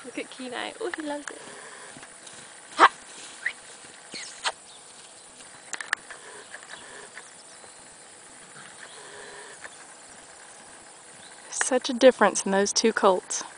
Look at Kenai. Oh, he loves it. Such a difference in those two colts.